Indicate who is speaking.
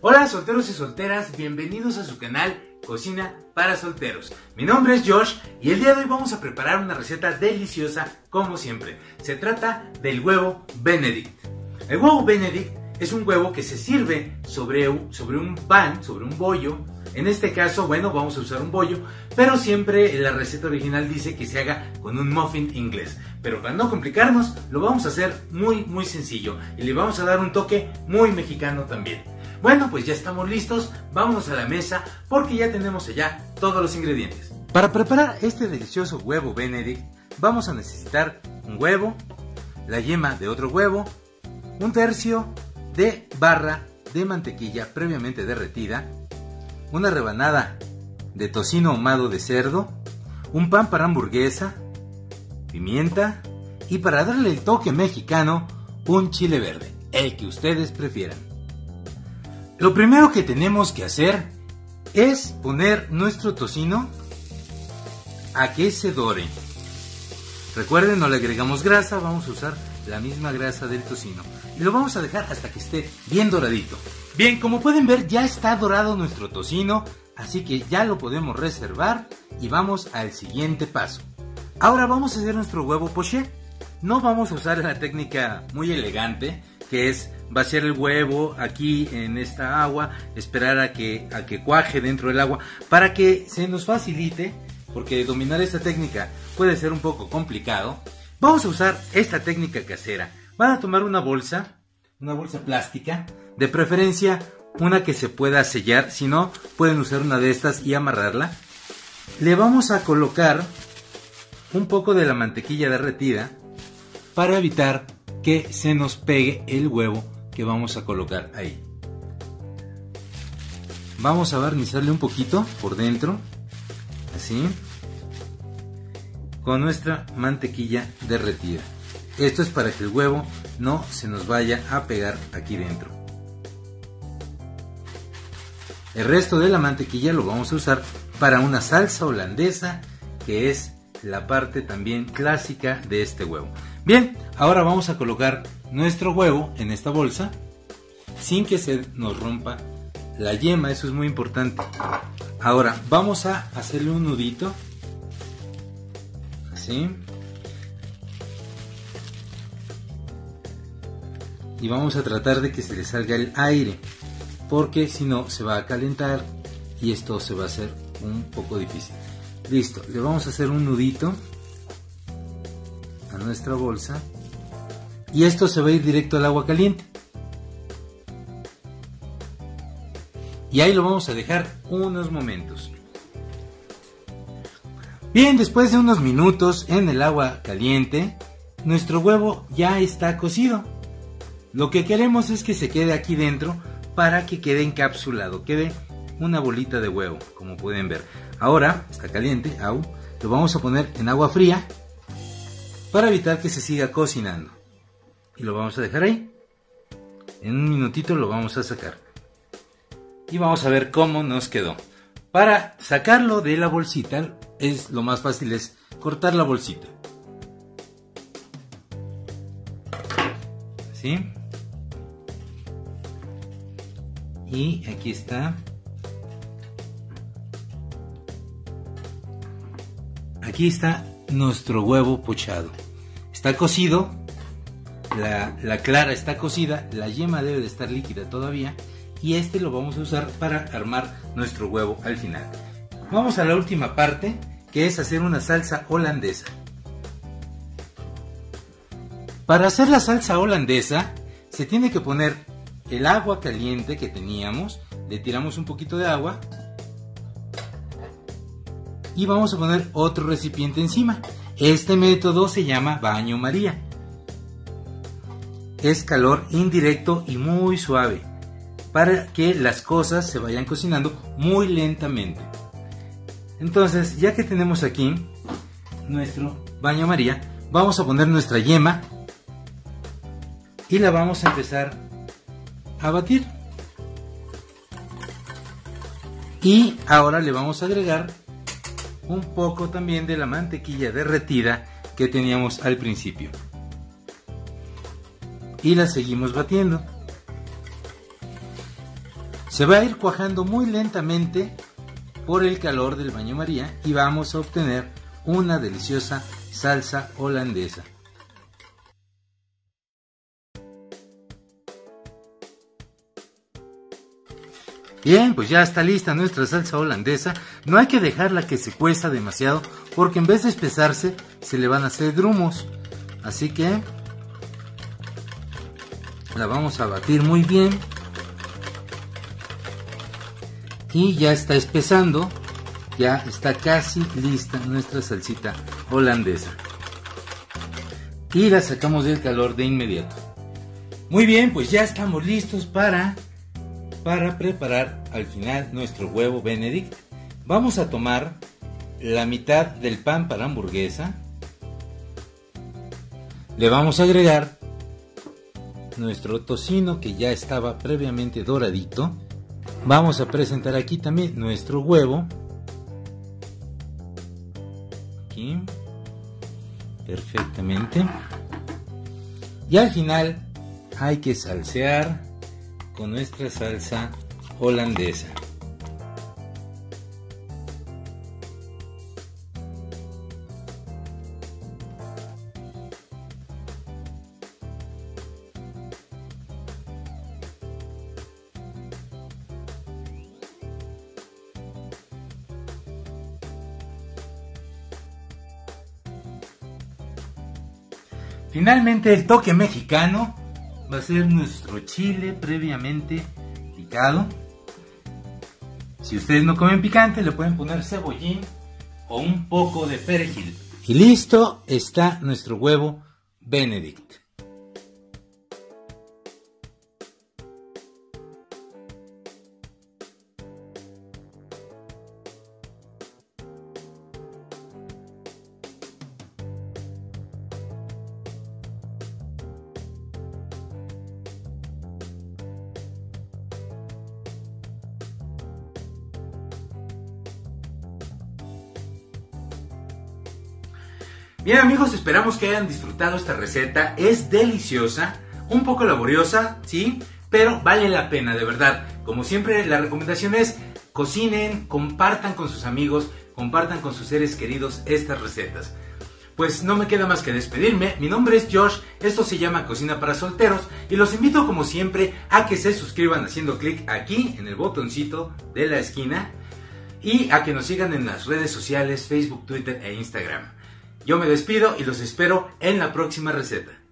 Speaker 1: Hola solteros y solteras, bienvenidos a su canal Cocina para Solteros. Mi nombre es Josh y el día de hoy vamos a preparar una receta deliciosa como siempre. Se trata del huevo Benedict. El huevo Benedict es un huevo que se sirve sobre un pan, sobre un bollo. En este caso, bueno, vamos a usar un bollo, pero siempre la receta original dice que se haga con un muffin inglés. Pero para no complicarnos, lo vamos a hacer muy sencillo y le vamos a dar un toque muy mexicano también. Bueno, pues ya estamos listos, vámonos a la mesa porque ya tenemos allá todos los ingredientes. Para preparar este delicioso huevo Benedict, vamos a necesitar un huevo, la yema de otro huevo, un tercio de barra de mantequilla previamente derretida, una rebanada de tocino ahumado de cerdo, un pan para hamburguesa, pimienta y para darle el toque mexicano, un chile verde, el que ustedes prefieran. Lo primero que tenemos que hacer es poner nuestro tocino a que se dore. Recuerden, no le agregamos grasa, vamos a usar la misma grasa del tocino. Y lo vamos a dejar hasta que esté bien doradito. Bien, como pueden ver, ya está dorado nuestro tocino, así que ya lo podemos reservar y vamos al siguiente paso. Ahora vamos a hacer nuestro huevo poché. No vamos a usar la técnica muy elegante, que es vaciar el huevo aquí en esta agua, esperar a que cuaje dentro del agua para que se nos facilite, porque dominar esta técnica puede ser un poco complicado. Vamos a usar esta técnica casera. Van a tomar una bolsa plástica, de preferencia una que se pueda sellar, si no pueden usar una de estas y amarrarla. Le vamos a colocar un poco de la mantequilla derretida para evitar que se nos pegue el huevo que vamos a colocar ahí. Vamos a barnizarle un poquito por dentro, así, con nuestra mantequilla derretida. Esto es para que el huevo no se nos vaya a pegar aquí dentro. El resto de la mantequilla lo vamos a usar para una salsa holandesa, que es la parte también clásica de este huevo. Bien, ahora vamos a colocar nuestro huevo en esta bolsa sin que se nos rompa la yema, eso es muy importante. Ahora vamos a hacerle un nudito, así, y vamos a tratar de que se le salga el aire, porque si no se va a calentar y esto se va a hacer un poco difícil. Listo, le vamos a hacer un nudito a nuestra bolsa y esto se va a ir directo al agua caliente y ahí lo vamos a dejar unos momentos. Bien, después de unos minutos en el agua caliente, nuestro huevo ya está cocido. Lo que queremos es que se quede aquí dentro para que quede encapsulado, quede una bolita de huevo, como pueden ver. Ahora está caliente, lo vamos a poner en agua fría para evitar que se siga cocinando. Y lo vamos a dejar ahí. En un minutito lo vamos a sacar. Y vamos a ver cómo nos quedó. Para sacarlo de la bolsita, lo más fácil es cortar la bolsita. ¿Sí? Y aquí está. Aquí está nuestro huevo pochado. Está cocido, la clara está cocida, la yema debe de estar líquida todavía y este lo vamos a usar para armar nuestro huevo al final. Vamos a la última parte, que es hacer una salsa holandesa. Para hacer la salsa holandesa se tiene que poner el agua caliente que teníamos, le tiramos un poquito de agua y vamos a poner otro recipiente encima. Este método se llama baño María. Es calor indirecto y muy suave para que las cosas se vayan cocinando muy lentamente. Entonces, ya que tenemos aquí nuestro baño María, vamos a poner nuestra yema y la vamos a empezar a batir. Y ahora le vamos a agregar un poco también de la mantequilla derretida que teníamos al principio y la seguimos batiendo. Se va a ir cuajando muy lentamente por el calor del baño María y vamos a obtener una deliciosa salsa holandesa. Bien, pues ya está lista nuestra salsa holandesa. No hay que dejarla que se cueza demasiado porque en vez de espesarse se le van a hacer grumos. Así que la vamos a batir muy bien. Y ya está espesando. Ya está casi lista nuestra salsita holandesa. Y la sacamos del calor de inmediato. Muy bien, pues ya estamos listos para preparar al final nuestro huevo Benedict. Vamos a tomar la mitad del pan para hamburguesa. Le vamos a agregar nuestro tocino que ya estaba previamente doradito. Vamos a presentar aquí también nuestro huevo. Aquí. Perfectamente. Y al final hay que salsear con nuestra salsa holandesa. Finalmente el toque mexicano va a ser nuestro chile previamente picado. Si ustedes no comen picante, le pueden poner cebollín o un poco de perejil. Y listo está nuestro huevo Benedict. Bien amigos, esperamos que hayan disfrutado esta receta. Es deliciosa, un poco laboriosa, sí, pero vale la pena, de verdad. Como siempre, la recomendación es cocinen, compartan con sus amigos, compartan con sus seres queridos estas recetas. Pues no me queda más que despedirme. Mi nombre es Josh, esto se llama Cocina para Solteros y los invito como siempre a que se suscriban haciendo clic aquí en el botoncito de la esquina y a que nos sigan en las redes sociales Facebook, Twitter e Instagram. Yo me despido y los espero en la próxima receta.